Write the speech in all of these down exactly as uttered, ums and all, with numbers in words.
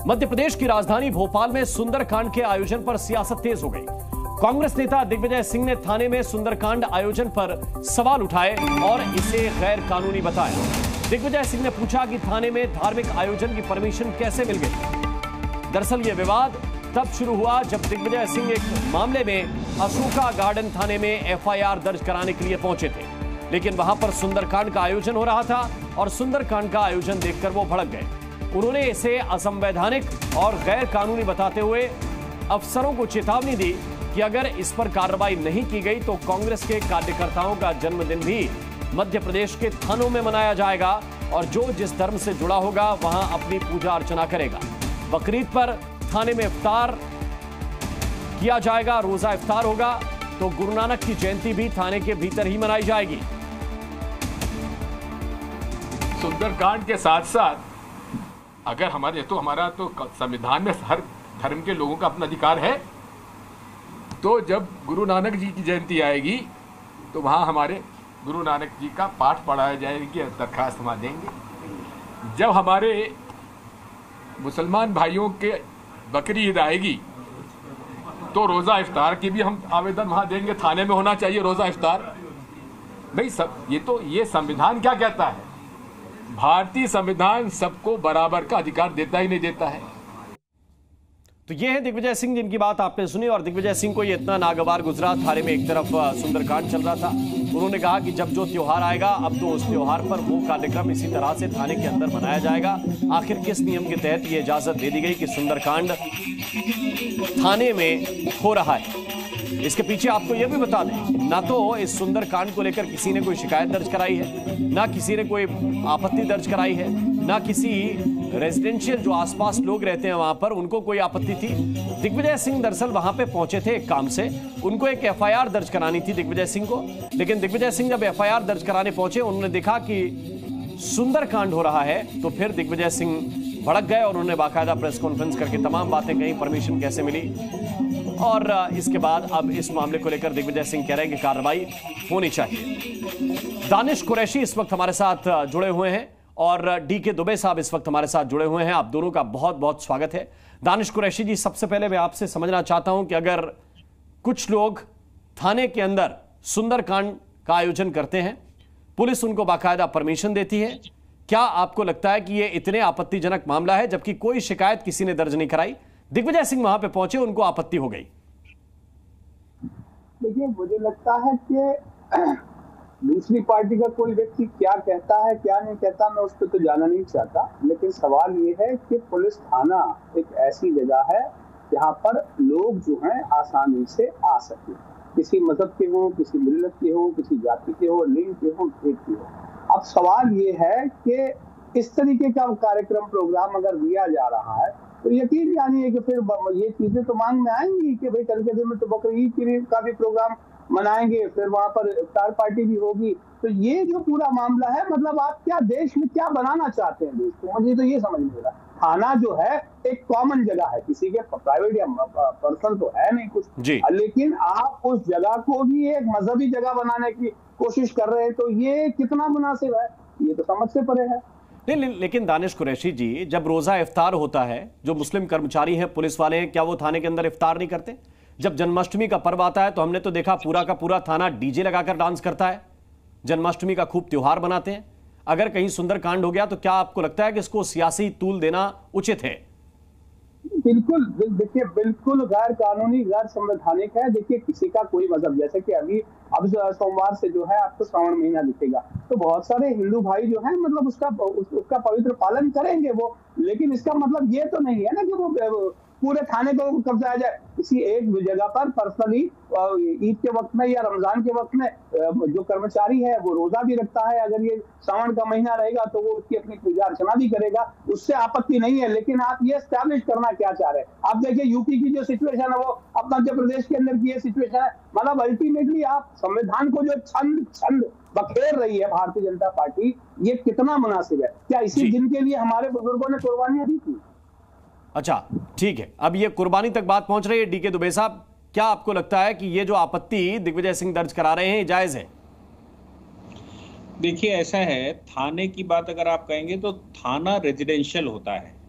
मध्य प्रदेश की राजधानी भोपाल में सुंदरकांड के आयोजन पर सियासत तेज हो गई। कांग्रेस नेता दिग्विजय सिंह ने थाने में सुंदरकांड आयोजन पर सवाल उठाए और इसे गैर कानूनी बताया। दिग्विजय सिंह ने पूछा कि थाने में धार्मिक आयोजन की परमिशन कैसे मिल गई। दरअसल यह विवाद तब शुरू हुआ जब दिग्विजय सिंह एक मामले में अशोका गार्डन थाने में एफ आई आर दर्ज कराने के लिए पहुंचे थे, लेकिन वहां पर सुंदरकांड का आयोजन हो रहा था और सुंदरकांड का आयोजन देखकर वो भड़क गए। उन्होंने इसे असंवैधानिक और गैर कानूनी बताते हुए अफसरों को चेतावनी दी कि अगर इस पर कार्रवाई नहीं की गई तो कांग्रेस के कार्यकर्ताओं का जन्मदिन भी मध्य प्रदेश के थानों में मनाया जाएगा और जो जिस धर्म से जुड़ा होगा वहां अपनी पूजा अर्चना करेगा। बकरीद पर थाने में इफ्तार किया जाएगा, रोजा इफ्तार होगा, तो गुरु नानक की जयंती भी थाने के भीतर ही मनाई जाएगी। सुंदरकांड के साथ साथ अगर हमारे तो हमारा तो संविधान में हर धर्म के लोगों का अपना अधिकार है, तो जब गुरु नानक जी की जयंती आएगी तो वहाँ हमारे गुरु नानक जी का पाठ पढ़ाया जाएगी, दरखास्त वहाँ देंगे। जब हमारे मुसलमान भाइयों के बकरी ईद आएगी तो रोज़ा इफ्तार की भी हम आवेदन वहाँ देंगे। थाने में होना चाहिए रोज़ा इफ्तार। भाई सब ये तो ये संविधान क्या कहता है? भारतीय संविधान सबको बराबर का अधिकार देता ही नहीं देता है। तो ये है दिग्विजय सिंह जिनकी बात आपने सुनी और दिग्विजय सिंह को ये इतना नागवार गुजरा। थाने में एक तरफ सुंदरकांड चल रहा था, उन्होंने कहा कि जब जो त्योहार आएगा अब तो उस त्योहार पर वो कार्यक्रम इसी तरह से थाने के अंदर मनाया जाएगा। आखिर किस नियम के तहत ये इजाजत दे दी गई कि सुंदरकांड थाने में हो रहा है? इसके पीछे आपको यह भी बता दें, ना तो इस सुंदरकांड को लेकर किसी ने कोई शिकायत दर्ज कराई है, ना किसी ने कोई आपत्ति दर्ज कराई है, ना किसी रेजिडेंशियल जो आसपास लोग रहते हैं वहां पर उनको कोई आपत्ति थी। दिग्विजय सिंह दरअसल वहां पे पहुंचे थे एक काम से, उनको एक एफ आई आर दर्ज करानी थी दिग्विजय सिंह को, लेकिन दिग्विजय सिंह जब एफ आई आर दर्ज कराने पहुंचे उन्होंने देखा कि सुंदरकांड हो रहा है, तो फिर दिग्विजय सिंह भड़क गए और उन्होंने बाकायदा प्रेस कॉन्फ्रेंस करके तमाम बातें कही, परमिशन कैसे मिली। और इसके बाद अब इस मामले को लेकर दिग्विजय सिंह कह रहे हैं कि कार्रवाई होनी चाहिए। दानिश कुरैशी इस वक्त हमारे साथ जुड़े हुए हैं और डी के दुबे साहब इस वक्त हमारे साथ जुड़े हुए हैं। आप दोनों का बहुत बहुत स्वागत है। दानिश कुरैशी जी, सबसे पहले मैं आपसे समझना चाहता हूं कि अगर कुछ लोग थाने के अंदर सुंदरकांड का आयोजन करते हैं, पुलिस उनको बाकायदा परमिशन देती है, क्या आपको लगता है कि यह इतने आपत्तिजनक मामला है जबकि कोई शिकायत किसी ने दर्ज नहीं कराई? दिग्विजय सिंह वहां पे पहुंचे, उनको आपत्ति हो गई। देखिए, मुझे लगता है कि दूसरी पार्टी का कोई व्यक्ति क्या कहता है क्या नहीं कहता, मैं उस पर तो जाना नहीं चाहता, लेकिन सवाल ये है कि पुलिस थाना एक ऐसी जगह है जहाँ पर लोग जो हैं आसानी से आ सके, किसी मजहब के हो, किसी मिल्लत के हो, किसी जाति के हो, लिंग के हो, भेद के हो। अब सवाल ये है कि इस तरीके का कार्यक्रम प्रोग्राम अगर दिया जा रहा है तो यकीन जानिए कि फिर ये चीजें तो मांग में आएंगी कि भाई कल के दिन में तो बकरीद का भी प्रोग्राम मनाएंगे, फिर वहां पर इफ्तार पार्टी भी होगी। तो ये जो पूरा मामला है, मतलब आप क्या देश में क्या बनाना चाहते हैं देश को, मुझे तो ये समझ नहीं आ रहा। थाना जो है एक कॉमन जगह है, किसी के प्राइवेट या पर्सनल तो है नहीं कुछ, लेकिन आप उस जगह को भी एक मजहबी जगह बनाने की कोशिश कर रहे हैं, तो ये कितना मुनासिब है, ये तो समझ से परे है। नहीं, लेकिन दानिश कुरैशी जी, जब रोजा इफ्तार होता है, जो मुस्लिम कर्मचारी हैं, पुलिस वाले हैं, क्या वो थाने के अंदर इफ्तार नहीं करते? जब जन्माष्टमी का पर्व आता है तो हमने तो देखा पूरा का पूरा थाना डीजे लगाकर डांस करता है, जन्माष्टमी का खूब त्योहार मनाते हैं। अगर कहीं सुंदरकांड हो गया तो क्या आपको लगता है कि इसको सियासी तूल देना उचित है? बिल्कुल, देखिए बिल्कुल गैर कानूनी, गैर संवैधानिक है। देखिए किसी का कोई मजहब, जैसे कि अभी अब सोमवार से जो है आपको श्रावण महीना दिखेगा, तो बहुत सारे हिंदू भाई जो हैं मतलब उसका उस, उसका पवित्र पालन करेंगे वो, लेकिन इसका मतलब ये तो नहीं है ना कि वो पूरे थाने को कब्जा आ जाए। किसी एक जगह पर पर्सनली ईद के वक्त में या रमजान के वक्त में जो कर्मचारी है वो रोजा भी रखता है, अगर ये श्रावण का महीना रहेगा तो वो उसकी अपनी पूजा अर्चना भी करेगा, उससे आपत्ति नहीं है। लेकिन आप ये एस्टैब्लिश करना क्या चाह रहे हैं? आप देखिए यूपी की जो सिचुएशन है वो अब मध्य प्रदेश के अंदर की ये सिचुएशन है। मतलब अल्टीमेटली आप संविधान को जो छंद छंद बखेर रही है भारतीय जनता पार्टी, ये कितना मुनासिब है? क्या इसी दिन के लिए हमारे बुजुर्गों ने कुर्बानियां दी थी? अच्छा, ठीक है, अब ये कुर्बानी तक बात पहुंच रही है। डी के दुबे साहब, क्या आपको लगता है कि ये जो आपत्ति दिग्विजय सिंह दर्ज करा रहे हैं जायज है? देखिए ऐसा है, थाने की बात अगर आप कहेंगे तो थाना रेजिडेंशियल होता है,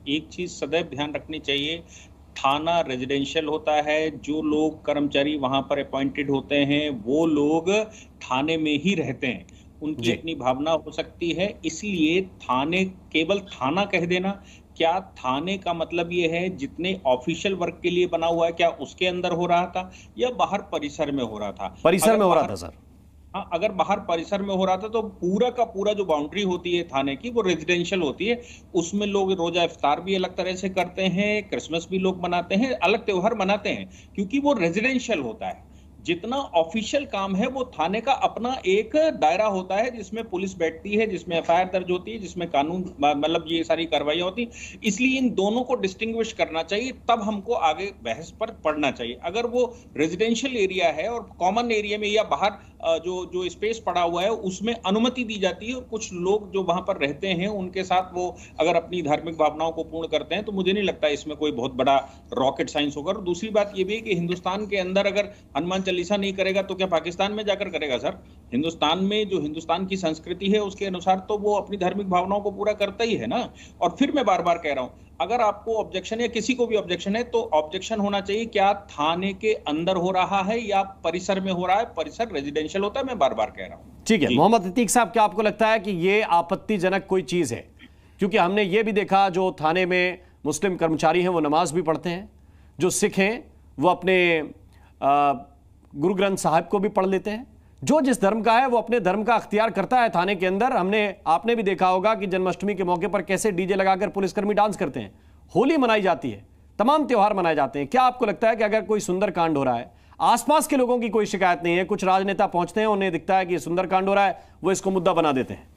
एक चीज सदैव ध्यान रखनी चाहिए, थाना रेजिडेंशियल होता है, जो लोग कर्मचारी वहां पर अपॉइंटेड होते हैं वो लोग थाने में ही रहते हैं, उनकी अपनी भावना हो सकती है, इसलिए थाने केवल थाना कह देना, क्या थाने का मतलब ये है जितने ऑफिशियल वर्क के लिए बना हुआ है क्या उसके अंदर हो रहा था या बाहर परिसर में हो रहा था? परिसर में हो रहा था सर। हाँ, अगर बाहर परिसर में हो रहा था तो पूरा का पूरा जो बाउंड्री होती है थाने की वो रेजिडेंशियल होती है, उसमें लोग रोजा इफ्तार भी अलग तरह से करते हैं, क्रिसमस भी लोग मनाते हैं, अलग त्योहार मनाते हैं, क्योंकि वो रेजिडेंशियल होता है। जितना ऑफिशियल काम है वो थाने का अपना एक दायरा होता है जिसमें पुलिस बैठती है, जिसमें एफ आई आर दर्ज होती है, जिसमें कानून मतलब ये सारी कार्रवाइयां होती, इसलिए इन दोनों को डिस्टिंग्विश करना चाहिए, तब हमको आगे बहस पर पढ़ना चाहिए। अगर वो रेजिडेंशियल एरिया है और कॉमन एरिया में या बाहर जो जो स्पेस पड़ा हुआ है उसमें अनुमति दी जाती है और कुछ लोग जो वहां पर रहते हैं उनके साथ वो अगर अपनी धार्मिक भावनाओं को पूर्ण करते हैं तो मुझे नहीं लगता इसमें कोई बहुत बड़ा रॉकेट साइंस होगा। और दूसरी बात ये भी है कि हिंदुस्तान के अंदर अगर हनुमान चालीसा नहीं करेगा तो क्या पाकिस्तान में जाकर करेगा सर? हिंदुस्तान में जो हिंदुस्तान की संस्कृति है उसके अनुसार तो वो अपनी धार्मिक भावनाओं को पूरा करता ही है ना। और फिर मैं बार बार कह रहा हूं, अगर आपको ऑब्जेक्शन या किसी को भी ऑब्जेक्शन है तो ऑब्जेक्शन होना चाहिए क्या थाने के अंदर हो रहा है या परिसर में हो रहा है। परिसर रेजिडेंशियल होता है, मैं बार बार कह रहा हूं। ठीक है मोहम्मद अतीक साहब, क्या आपको लगता है कि ये आपत्तिजनक कोई चीज है? क्योंकि हमने ये भी देखा जो थाने में मुस्लिम कर्मचारी हैं वो नमाज भी पढ़ते हैं, जो सिख हैं वो अपने गुरु ग्रंथ साहिब को भी पढ़ लेते हैं, जो जिस धर्म का है वो अपने धर्म का अख्तियार करता है थाने के अंदर। हमने आपने भी देखा होगा कि जन्माष्टमी के मौके पर कैसे डीजे लगाकर पुलिसकर्मी डांस करते हैं, होली मनाई जाती है, तमाम त्योहार मनाए जाते हैं। क्या आपको लगता है कि अगर कोई सुंदरकांड हो रहा है, आसपास के लोगों की कोई शिकायत नहीं है, कुछ राजनेता पहुंचते हैं, उन्हें दिखता है कि सुंदरकांड हो रहा है, वो इसको मुद्दा बना देते हैं?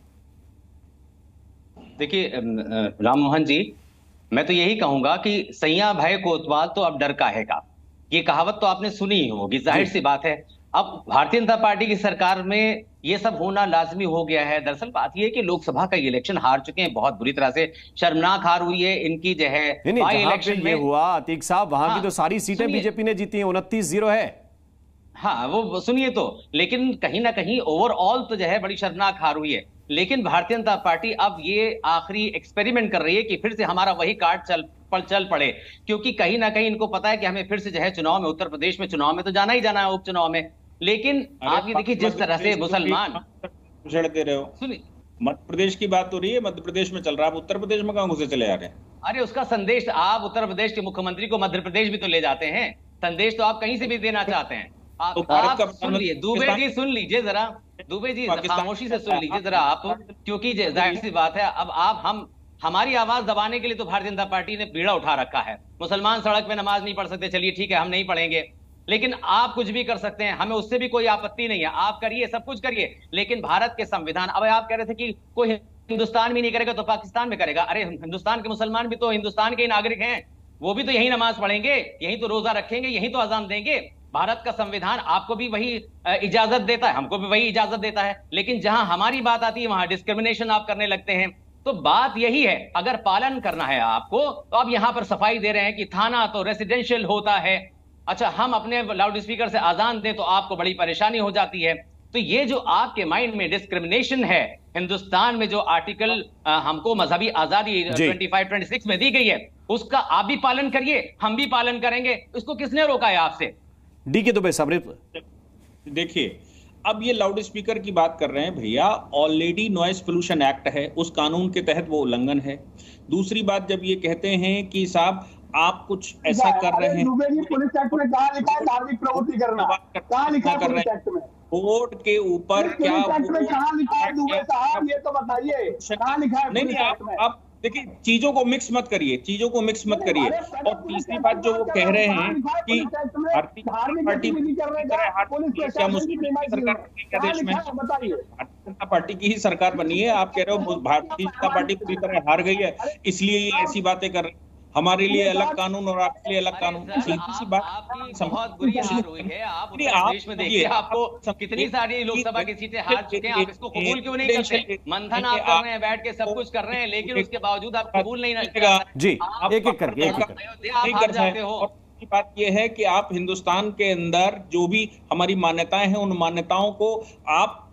देखिए राम मोहन जी, मैं तो यही कहूंगा कि सैया भय कोतवाल तो अब डर काहेगा, ये कहावत तो आपने सुनी ही होगी, जाहिर सी बात है। अब भारतीय जनता पार्टी की सरकार में ये सब होना लाजमी हो गया है। दरअसल बात यह है कि लोकसभा का इलेक्शन हार चुके हैं, बहुत बुरी तरह से शर्मनाक हार हुई है इनकी जो है बाई इलेक्शन में हुआ। अतीक साहब, वहां हाँ, की तो सारी सीटें बीजेपी ने जीती हैं, उनतीस जीरो है। हाँ वो सुनिए तो, लेकिन कहीं ना कहीं ओवरऑल तो जो है बड़ी शर्मनाक हार हुई है। लेकिन भारतीय जनता पार्टी अब ये आखिरी एक्सपेरिमेंट कर रही है कि फिर से हमारा वही कार्ड चल पर चल पड़े, क्योंकि कहीं ना कहीं इनको पता है कि हमें फिर से जो है चुनाव में, उत्तर प्रदेश में चुनाव में तो जाना ही जाना है, उपचुनाव में। लेकिन आप ये देखिए जिस तरह से मुसलमान दे रहे हो, सुनिए मध्य प्रदेश की बात हो रही है, मध्य प्रदेश में चल रहा है, उत्तर प्रदेश में कहां घुसे चले जा रहे हैं? अरे उसका संदेश आप उत्तर प्रदेश के मुख्यमंत्री को मध्य प्रदेश भी तो ले जाते हैं, संदेश तो आप कहीं से भी देना चाहते हैं। आप, तो आप सुन लीजिए दुबे जी, सुन लीजिए जरा, दुबे जी खामोशी से सुन लीजिए जरा आप, क्योंकि जाहिर सी बात है अब आप हम हमारी आवाज दबाने के लिए तो भारतीय जनता पार्टी ने बीड़ा उठा रखा है। मुसलमान सड़क पे नमाज नहीं पढ़ सकते, चलिए ठीक है हम नहीं पढ़ेंगे, लेकिन आप कुछ भी कर सकते हैं, हमें उससे भी कोई आपत्ति नहीं है, आप करिए, सब कुछ करिए। लेकिन भारत के संविधान, अब आप कह रहे थे कि कोई हिंदुस्तान में नहीं करेगा तो पाकिस्तान में करेगा। अरे हिंदुस्तान के मुसलमान भी तो हिंदुस्तान के नागरिक हैं, वो भी तो यही नमाज पढ़ेंगे, यही तो रोजा रखेंगे, यही तो अजान देंगे। भारत का संविधान आपको भी वही इजाजत देता है, हमको भी वही इजाजत देता है। लेकिन जहां हमारी बात आती है वहां डिस्क्रिमिनेशन आप करने लगते हैं। तो बात यही है, अगर पालन करना है आपको तो आप यहां पर सफाई दे रहे हैं कि थाना तो रेसिडेंशियल होता है। अच्छा, हम अपने लाउड स्पीकर से अजान दें तो आपको बड़ी परेशानी हो जाती है। तो ये जो आपके माइंड में डिस्क्रिमिनेशन है, हिंदुस्तान में जो आर्टिकल हमको मजहबी आजादी पच्चीस छब्बीस में दी गई है, उसका आप भी पालन करिए, हम भी पालन करेंगे। इसको किसने रोका है आपसे? डी के दुबे साहब, देखिए अब ये लाउड स्पीकर की बात कर रहे हैं भैया, ऑलरेडी नॉइस पोल्यूशन एक्ट है, उस कानून के तहत वो उल्लंघन है। दूसरी बात, जब ये कहते हैं कि साहब आप कुछ ऐसा कर रहे हैं, पुलिस एक्ट में कहां लिखा है धार्मिक प्रवृत्ति करना? कहां लिखा है पुलिस एक्ट में? बोर्ड के ऊपर क्या कहां लिखा है दुबे साहब, ये तो बताइए कहां लिखा है? नहीं नहीं, आप देखिए चीजों को मिक्स मत करिए, चीजों को मिक्स मत करिए। और तीसरी बात जो वो कह रहे हैं कि भारतीय जनता पार्टी क्या मुस्लिम सरकार देश में भारतीय जनता पार्टी की ही सरकार बनी है, आप कह रहे हो भारतीय जनता पार्टी पूरी तरह हार गई है इसलिए ये ऐसी बातें कर रहे हैं, हमारे लिए अलग कानून और आपके लिए अलग कानून। सीधी सी बात, बहुत बुरी हार हुई है। आप उत्तर प्रदेश में देखिए, आपको कितनी सारी लोकसभा की सीटें हार चुके हैं, आप इसको कबूल क्यों नहीं करते? मंथन आप कर रहे हैं, बैठ के सब कुछ कर रहे हैं, लेकिन उसके बावजूद आप कबूल नहीं करते। जी, एक एक करके एक एक कर जाते हो। बात यह है कि आप हिंदुस्तान के अंदर जो भी हमारी मान्यताएं हैं, उन मान्यताओं को आप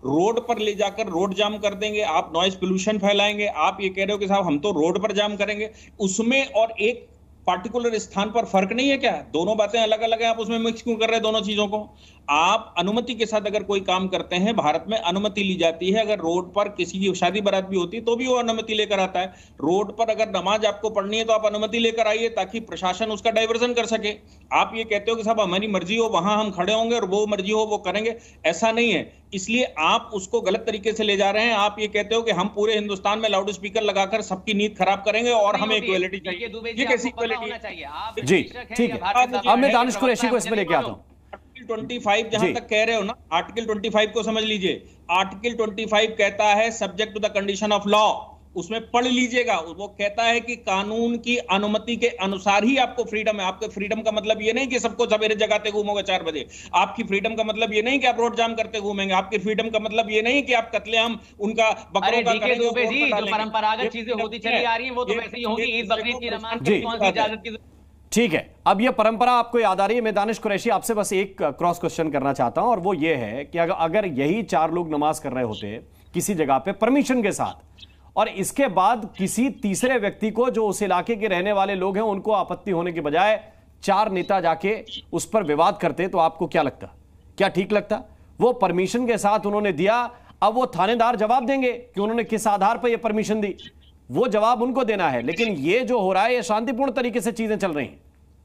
रोड पर ले जाकर रोड जाम कर देंगे, आप नॉइज पोल्यूशन फैलाएंगे, आप ये कह रहे हो कि साहब हम तो रोड पर जाम करेंगे, उसमें और एक पार्टिकुलर स्थान पर फर्क नहीं है क्या? दोनों बातें अलग अलग हैं, आप उसमें मिक्स क्यों कर रहे हैं दोनों चीजों को? आप अनुमति के साथ अगर कोई काम करते हैं, भारत में अनुमति ली जाती है, अगर रोड पर किसी की शादी बारात भी होती है तो भी वो अनुमति लेकर आता है। रोड पर अगर नमाज आपको पढ़नी है तो आप अनुमति लेकर आइए ताकि प्रशासन उसका डाइवर्जन कर सके। आप ये कहते हो कि साहब हमारी मर्जी हो वहां हम खड़े होंगे और वो मर्जी हो वो करेंगे, ऐसा नहीं है। इसलिए आप उसको गलत तरीके से ले जा रहे हैं। आप ये कहते हो कि हम पूरे हिंदुस्तान में लाउड स्पीकर लगाकर सबकी नींद खराब करेंगे और हमें इक्वालिटी चाहिए। ये कैसी इक्वालिटी है? जी ठीक है, अब मैं दानिश कुरैशी को इसमें लेके आता हूं। आर्टिकल पच्चीस जहां तक कह रहे हो ना, आर्टिकल पच्चीस को समझ लीजिए। आर्टिकल पच्चीस कहता है subject to the condition of law, उसमें पढ़ लीजिएगा। वो कहता है कि कानून की अनुमति के अनुसार ही आपको फ्रीडम है। आपके फ्रीडम का मतलब ये नहीं कि सबको सवेरे जगाते घूमोगे चार बजे। आपकी फ्रीडम का मतलब ये नहीं कि आप रोड जाम करते घूमेंगे। आपकी फ्रीडम का मतलब ये नहीं कि आप कत्लेआम उनका बकरों का करेंगे। दुबे जी, जो परंपरागत चीजें होती चली आ रही है वो तो वैसे ही होगी। ईद बकरीद की नमाज की कौन सी इजाजत की? ठीक है, अब ये परंपरा आपको याद आ रही है। मैं दानिश कुरैशी आपसे बस एक क्रॉस क्वेश्चन करना चाहता हूं, और वो ये है कि अगर यही चार लोग नमाज कर रहे होते किसी जगह पे परमिशन के साथ, और इसके बाद किसी तीसरे व्यक्ति को, जो उस इलाके के रहने वाले लोग हैं, उनको आपत्ति होने के बजाय चार नेता जाके उस पर विवाद करते, तो आपको क्या लगता? क्या ठीक लगता? वो परमिशन के साथ उन्होंने दिया, अब वो थानेदार जवाब देंगे कि उन्होंने किस आधार पर यह परमिशन दी, वो जवाब उनको देना है। लेकिन ये जो हो रहा है, ये शांतिपूर्ण तरीके से चीजें चल रही हैं।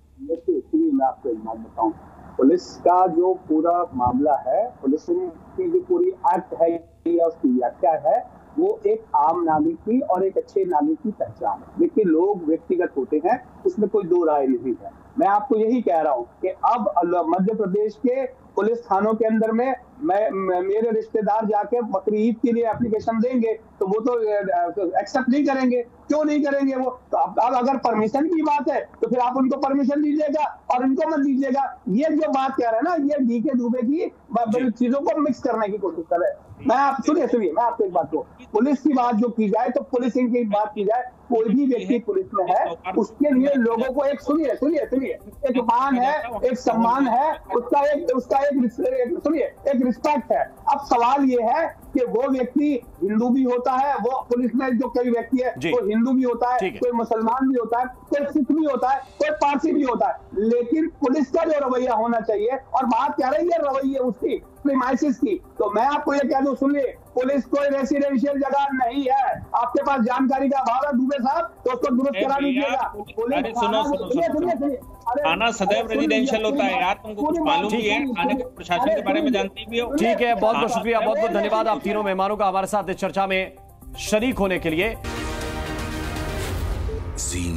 देखिए, मैं आपको एक बात बताऊं, पुलिस का जो पूरा मामला है, पुलिस की जो पूरी एक्ट है या उसकी व्याख्या है, वो एक आम नागरिक की और एक अच्छे नागरिक की पहचान है। देखिए, लोग व्यक्तिगत होते हैं, उसमें कोई दो राय नहीं है। मैं आपको यही कह रहा हूं कि अब मध्य प्रदेश के पुलिस थानों के अंदर में मैं, मैं मेरे रिश्तेदार जाके बकरी ईद के लिए एप्लीकेशन देंगे तो वो तो एक्सेप्ट नहीं करेंगे। क्यों नहीं करेंगे वो? तो अब अगर परमिशन की बात है तो फिर आप उनको परमिशन दीजिएगा और इनको मत दीजिएगा। ये जो बात कह रहे हैं ना, ये डी के दुबे की चीजों को मिक्स करने की कोशिश कर रहे हैं। मैं आप सुनिए सुनिए मैं आपको एक बात कहूँ, पुलिस की बात जो की जाए तो पुलिसिंग की बात की जाए, कोई भी व्यक्ति पुलिस में है उसके लिए लोगों को एक सुनिए सुनिए सुनिए एक मान है, एक सम्मान है, उसका एक उसका एक सुनिए एक रिस्पेक्ट है। अब सवाल ये है कि वो व्यक्ति हिंदू भी होता है, वो पुलिस में जो कोई व्यक्ति है वो हिंदू भी होता है, कोई मुसलमान भी होता है, कोई सिख भी होता है, कोई पारसी भी होता है, लेकिन पुलिस का जो रवैया होना चाहिए, और बात क्या रही है रवैये उसकी प्रीमाइसिस की, तो मैं आपको ये कह दूं, सुनिए, पुलिस कोई रेसिडेंशियल जगह नहीं है। आपके पास जानकारी का अभाव है दुबे साहब, तो उसको दुरुस्त करा लीजिएगा। अरे सुनो सुनो सुनो, थाना सदैव रेजिडेंशियल होता है यार, तुमको कुछ मालूम भी है, थाने के प्रशासन के बारे में जानती भी हो। ठीक है, बहुत बहुत शुक्रिया, बहुत बहुत धन्यवाद आप तीनों मेहमानों का हमारे साथ इस चर्चा में शरीक होने के लिए।